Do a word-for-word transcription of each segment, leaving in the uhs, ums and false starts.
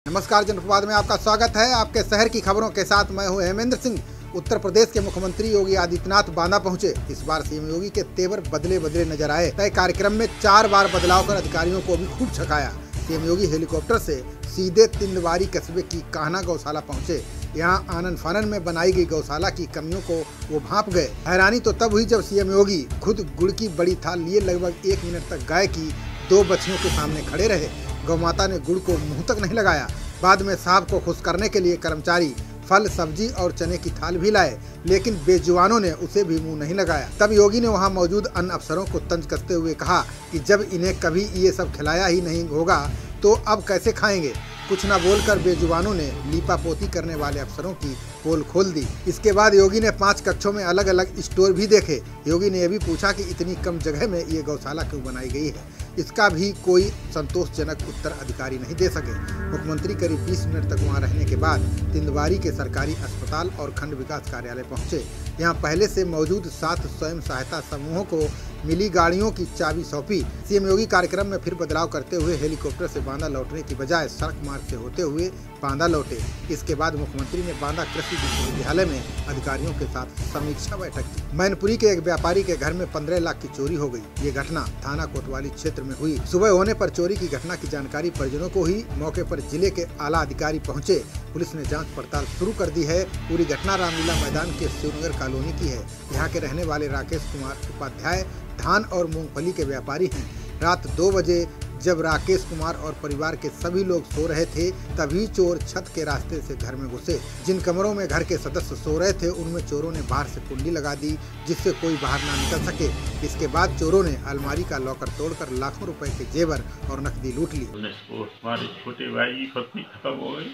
नमस्कार, जनप्रवाद में आपका स्वागत है। आपके शहर की खबरों के साथ मैं हूं हेमेंद्र सिंह। उत्तर प्रदेश के मुख्यमंत्री योगी आदित्यनाथ बांदा पहुंचे। इस बार सीएम योगी के तेवर बदले बदले नजर आए। तय कार्यक्रम में चार बार बदलाव कर अधिकारियों को भी खूब छकाया। सीएम योगी हेलीकॉप्टर से सीधे तिंदवारी कस्बे की कान्हा गौशाला पहुंचे। यहाँ आनन फानन में बनाई गई गौशाला की कमियों को वो भांप गए। हैरानी तो तब हुई जब सीएम योगी खुद गुड़ की बड़ी थाल लिए लगभग एक मिनट तक गाय की दो बच्चियों के सामने खड़े रहे। गौ माता ने गुड़ को मुंह तक नहीं लगाया। बाद में साहब को खुश करने के लिए कर्मचारी फल, सब्जी और चने की थाल भी लाए, लेकिन बेजुबानों ने उसे भी मुंह नहीं लगाया। तब योगी ने वहां मौजूद अन्य अफसरों को तंज कसते हुए कहा कि जब इन्हें कभी ये सब खिलाया ही नहीं होगा तो अब कैसे खाएंगे। कुछ न बोलकर बेजुबानों ने लीपा पोती करने वाले अफसरों की पोल खोल दी। इसके बाद योगी ने पांच कक्षों में अलग अलग स्टोर भी देखे। योगी ने यह भी पूछा कि इतनी कम जगह में ये गौशाला क्यों बनाई गई है। इसका भी कोई संतोषजनक उत्तर अधिकारी नहीं दे सके। मुख्यमंत्री करीब बीस मिनट तक वहां रहने के बाद तिंदवारी के सरकारी अस्पताल और खंड विकास कार्यालय पहुंचे। यहां पहले से मौजूद सात स्वयं सहायता समूहों को मिली गाड़ियों की चाबी सौंपी। सीएम योगी कार्यक्रम में फिर बदलाव करते हुए हेलीकॉप्टर से बांदा लौटने की बजाय सड़क मार्ग से होते हुए बांदा लौटे। इसके बाद मुख्यमंत्री ने बांदा कृषि विश्वविद्यालय में अधिकारियों के साथ समीक्षा बैठक की। मैनपुरी के एक व्यापारी के घर में पंद्रह लाख की चोरी हो गई। ये घटना थाना कोतवाली क्षेत्र में हुई। सुबह होने पर चोरी की घटना की जानकारी परिजनों को हुई। मौके पर जिले के आला अधिकारी पहुंचे। पुलिस ने जांच पड़ताल शुरू कर दी है। पूरी घटना रामलीला मैदान के शिवनगर कॉलोनी की है। यहाँ के रहने वाले राकेश कुमार उपाध्याय धान और मूंगफली के व्यापारी हैं। रात दो बजे जब राकेश कुमार और परिवार के सभी लोग सो रहे थे, तभी चोर छत के रास्ते से घर में घुसे। जिन कमरों में घर के सदस्य सो रहे थे उनमें चोरों ने बाहर से कुंडी लगा दी, जिससे कोई बाहर ना निकल सके। इसके बाद चोरों ने अलमारी का लॉकर तोड़कर लाखों रुपए के जेवर और नकदी लूट ली। हमारे छोटे भाई की पत्नी खत्म हो गई।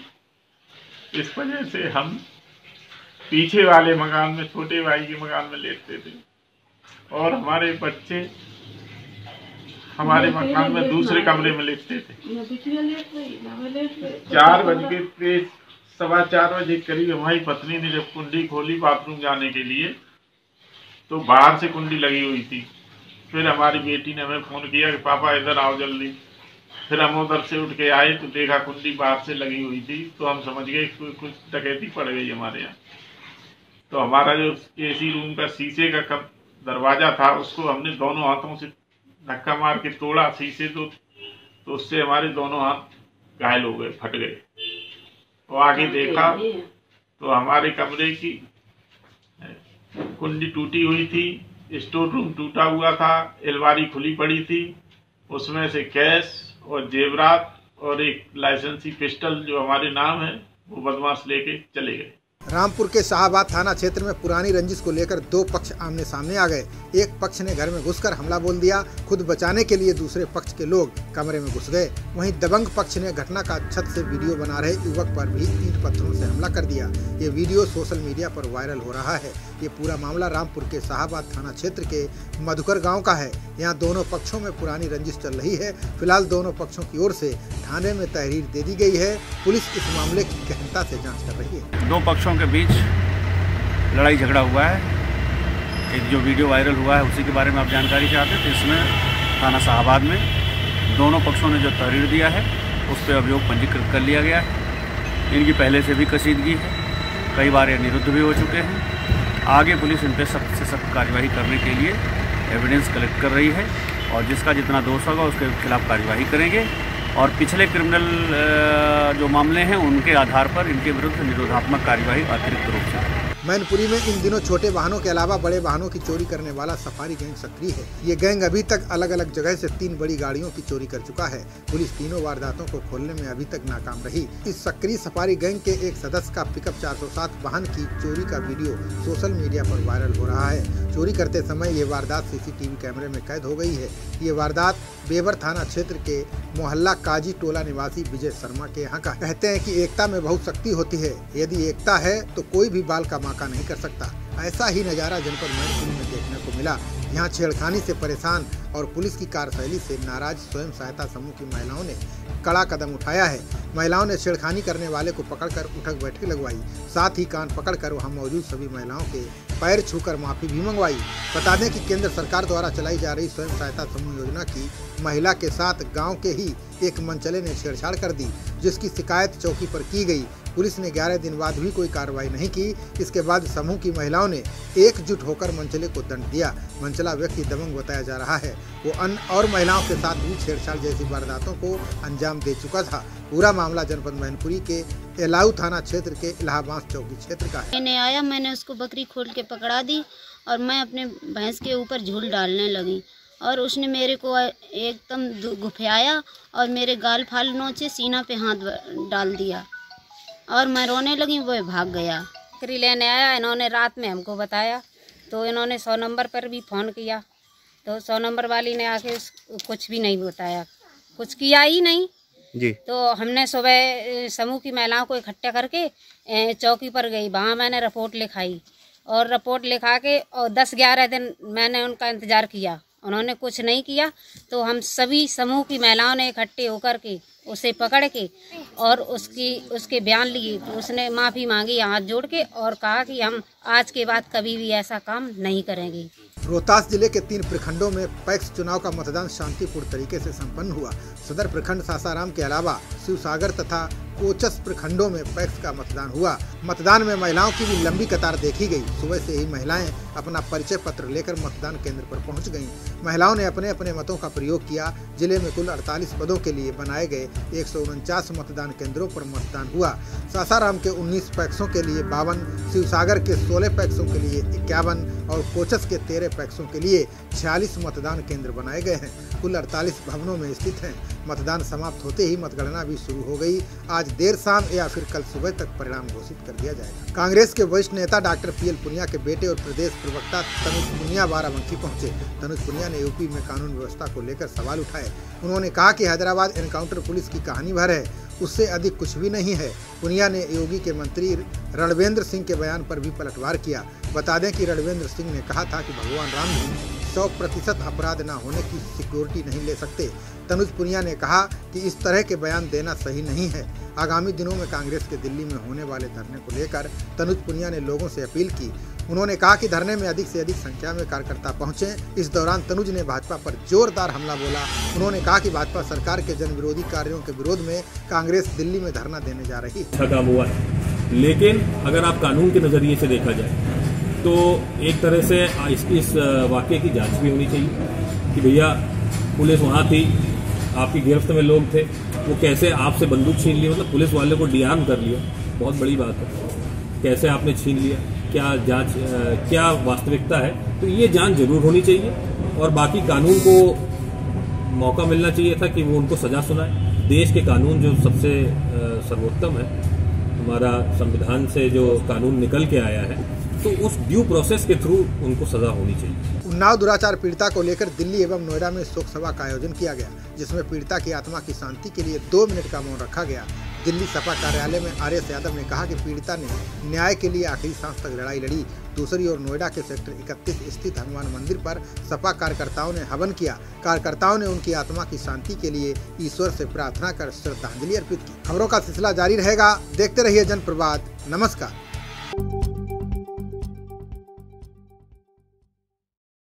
इस वजह से हम पीछे वाले मकान में, छोटे भाई के मकान में लेटते थे और हमारे बच्चे हमारे मकान में दूसरे कमरे में लेटते थे। चार बज के सवा चार बजे करीब हमारी पत्नी ने जब कुंडी खोली बाथरूम जाने के लिए तो बाहर से कुंडी लगी हुई थी। फिर हमारी बेटी ने हमें फोन किया कि पापा इधर आओ जल्दी। फिर हम उधर से उठ के आए तो देखा कुंडी बाहर से लगी हुई थी। तो हम समझ गए कि कुछ डकैती पड़ गई हमारे यहाँ। तो हमारा जो एसी रूम का शीशे का कब दरवाजा था उसको हमने दोनों हाथों से धक्का मार के तोड़ा शीशे तो, तो उससे हमारे दोनों हाथ घायल हो गए, फट गए। तो आगे देखा तो हमारे कमरे की कुंडी टूटी हुई थी, स्टोर रूम टूटा हुआ था, अलमारी खुली पड़ी थी। उसमें से कैश और जेवरात और एक लाइसेंसी पिस्टल जो हमारे नाम है वो बदमाश लेके चले गए। रामपुर के शाहबाद थाना क्षेत्र में पुरानी रंजिश को लेकर दो पक्ष आमने सामने आ गए। एक पक्ष ने घर में घुसकर हमला बोल दिया। खुद बचाने के लिए दूसरे पक्ष के लोग कमरे में घुस गए। वहीं दबंग पक्ष ने घटना का छत से वीडियो बना रहे युवक पर भी ईंट पत्थरों से हमला कर दिया। ये वीडियो सोशल मीडिया पर वायरल हो रहा है। ये पूरा मामला रामपुर के शाहबाद थाना क्षेत्र के मधुकर गाँव का है। यहाँ दोनों पक्षों में पुरानी रंजिश चल रही है। फिलहाल दोनों पक्षों की ओर से थाने में तहरीर दे दी गई है। पुलिस इस मामले की गहनता से जाँच कर रही है। दो पक्षों के बीच लड़ाई झगड़ा हुआ है। एक जो वीडियो वायरल हुआ है उसी के बारे में आप जानकारी चाहते हैं। तो इसमें थाना शाहबाद में दोनों पक्षों ने जो तहरीर दिया है उस पर अभियोग पंजीकृत कर लिया गया है। इनकी पहले से भी कशीदगी है, कई बार ये निरुद्ध भी हो चुके हैं। आगे पुलिस इन पर सख्त से सख्त कार्यवाही करने के लिए एविडेंस कलेक्ट कर रही है और जिसका जितना दोष होगा उसके खिलाफ कार्यवाही करेंगे और पिछले क्रिमिनल जो मामले हैं उनके आधार पर इनके विरुद्ध निरोधात्मक कार्यवाही अतिरिक्त रूप से। मैनपुरी में इन दिनों छोटे वाहनों के अलावा बड़े वाहनों की चोरी करने वाला सफारी गैंग सक्रिय है। ये गैंग अभी तक अलग अलग जगह से तीन बड़ी गाड़ियों की चोरी कर चुका है। पुलिस तीनों वारदातों को खोलने में अभी तक नाकाम रही। इस सक्रिय सफारी गैंग के एक सदस्य का पिकअप चार सौ सात वाहन की चोरी का वीडियो सोशल मीडिया पर वायरल हो रहा है। चोरी करते समय ये वारदात सीसीटीवी कैमरे में कैद हो गई है। ये वारदात बेबर थाना क्षेत्र के मोहल्ला काजी टोला निवासी विजय शर्मा के यहाँ का। कहते हैं कि एकता में बहुत शक्ति होती है। यदि एकता है तो कोई भी बाल का माका नहीं कर सकता। ऐसा ही नज़ारा जनपद मैनपुरी में देखने को मिला। यहाँ छेड़खानी से परेशान और पुलिस की कार्यशैली से नाराज स्वयं सहायता समूह की महिलाओं ने कड़ा कदम उठाया है। महिलाओं ने छेड़खानी करने वाले को पकड़कर उठक बैठक लगवाई, साथ ही कान पकड़कर वहां मौजूद सभी महिलाओं के पैर छूकर माफी भी मंगवाई। बता दें कि केंद्र सरकार द्वारा चलाई जा रही स्वयं सहायता समूह योजना की महिला के साथ गांव के ही एक मनचले ने छेड़छाड़ कर दी, जिसकी शिकायत चौकी पर की गई। पुलिस ने ग्यारह दिन बाद भी कोई कार्रवाई नहीं की। इसके बाद समूह की महिलाओं ने एकजुट होकर मनचले को दंड दिया। मनचला व्यक्ति दबंग बताया जा रहा है। वो अन्य और महिलाओं के साथ भी छेड़छाड़ जैसी वारदातों को अंजाम दे चुका था। पूरा मामला जनपद मैनपुरी के एलाऊ थाना क्षेत्र के इलाहाबाद चौकी क्षेत्र का है। मैंने आया, मैंने उसको बकरी खोल के पकड़ा दी और मैं अपने भैंस के ऊपर झूल डालने लगी और उसने मेरे को एकदम गुफाया और मेरे गाल फाल नोचे, सीना पे हाथ डाल दिया और मैं रोने लगी। वो भाग गया। बकरी लेने आया, इन्होंने रात में हमको बताया तो इन्होंने सौ नंबर पर भी फ़ोन किया तो सौ नंबर वाली ने आके उस कुछ भी नहीं बताया, कुछ किया ही नहीं जी। तो हमने सुबह समूह की महिलाओं को इकट्ठा करके चौकी पर गई, वहाँ मैंने रिपोर्ट लिखाई और रिपोर्ट लिखा के और दस ग्यारह दिन मैंने उनका इंतज़ार किया, उन्होंने कुछ नहीं किया। तो हम सभी समूह की महिलाओं ने इकट्ठे होकर के उसे पकड़ के और उसकी उसके बयान लिए। तो उसने माफ़ी मांगी हाथ जोड़ के और कहा कि हम आज के बाद कभी भी ऐसा काम नहीं करेंगे। रोहतास जिले के तीन प्रखंडों में पैक्स चुनाव का मतदान शांतिपूर्ण तरीके से संपन्न हुआ। सदर प्रखंड सासाराम के अलावा शिवसागर तथा कोचस प्रखंडों में पैक्स का मतदान हुआ। मतदान में महिलाओं की भी लंबी कतार देखी गई। सुबह से ही महिलाएं अपना परिचय पत्र लेकर मतदान केंद्र पर पहुंच गईं। महिलाओं ने अपने अपने मतों का प्रयोग किया। जिले में कुल अड़तालीस पदों के लिए बनाए गए एक सौ उनचास मतदान केंद्रों पर मतदान हुआ। सासाराम के उन्नीस पैक्सों के लिए बावन, शिवसागर के सोलह पैक्सों के लिए इक्यावन और कोचस के तेरह पैक्सों के लिए छियालीस मतदान केंद्र बनाए गए हैं। कुल अड़तालीस भवनों में स्थित हैं। मतदान समाप्त होते ही मतगणना भी शुरू हो गई। आज देर शाम या फिर कल सुबह तक परिणाम घोषित कर दिया जाएगा। कांग्रेस के वरिष्ठ नेता डॉक्टर पी एल पुनिया के बेटे और प्रदेश प्रवक्ता तनुज पुनिया बाराबंकी पहुंचे। तनुज पुनिया ने यूपी में कानून व्यवस्था को लेकर सवाल उठाए। उन्होंने कहा कि हैदराबाद एनकाउंटर पुलिस की कहानी भर है, उससे अधिक कुछ भी नहीं है। पुनिया ने योगी के मंत्री रणवेंद्र सिंह के बयान पर भी पलटवार किया। बता दें कि रणवेंद्र सिंह ने कहा था कि भगवान राम भी सौ प्रतिशत अपराध न होने की सिक्योरिटी नहीं ले सकते। तनुज पुनिया ने कहा कि इस तरह के बयान देना सही नहीं है। आगामी दिनों में कांग्रेस के दिल्ली में होने वाले धरने को लेकर तनुज पुनिया ने लोगों से अपील की। उन्होंने कहा कि धरने में अधिक से अधिक संख्या में कार्यकर्ता पहुंचे। इस दौरान तनुज ने भाजपा पर जोरदार हमला बोला। उन्होंने कहा कि भाजपा सरकार के जन विरोधी कार्यों के विरोध में कांग्रेस दिल्ली में धरना देने जा रही है। अच्छा काम हुआ है, लेकिन अगर आप कानून के नजरिए से देखा जाए तो एक तरह से इस, इस वाकये की जांच भी होनी चाहिए कि भैया पुलिस वहाँ थी, आपकी गिरफ्त में लोग थे, वो कैसे आपसे बंदूक छीन लिया, मतलब पुलिस वाले को डिआर्म कर लिया, बहुत बड़ी बात है। कैसे आपने छीन लिया, क्या जांच, क्या वास्तविकता है, तो ये जांच जरूर होनी चाहिए। और बाकी कानून को मौका मिलना चाहिए था कि वो उनको सजा सुनाए। देश के कानून जो सबसे सर्वोत्तम है, हमारा संविधान से जो कानून निकल के आया है, तो उस ड्यू प्रोसेस के थ्रू उनको सजा होनी चाहिए। उन्नाव दुराचार पीड़िता को लेकर दिल्ली एवं नोएडा में शोक सभा का आयोजन किया गया, जिसमें पीड़िता की आत्मा की शांति के लिए दो मिनट का मौन रखा गया। दिल्ली सपा कार्यालय में आर एस यादव ने कहा कि पीड़िता ने न्याय के लिए आखिरी सांस तक लड़ाई लड़ी। दूसरी ओर नोएडा के सेक्टर इकतीस स्थित हनुमान मंदिर पर सपा कार्यकर्ताओं ने हवन किया। कार्यकर्ताओं ने उनकी आत्मा की शांति के लिए ईश्वर से प्रार्थना कर श्रद्धांजलि अर्पित की। खबरों का सिलसिला जारी रहेगा, देखते रहिए जनप्रवाद। नमस्कार।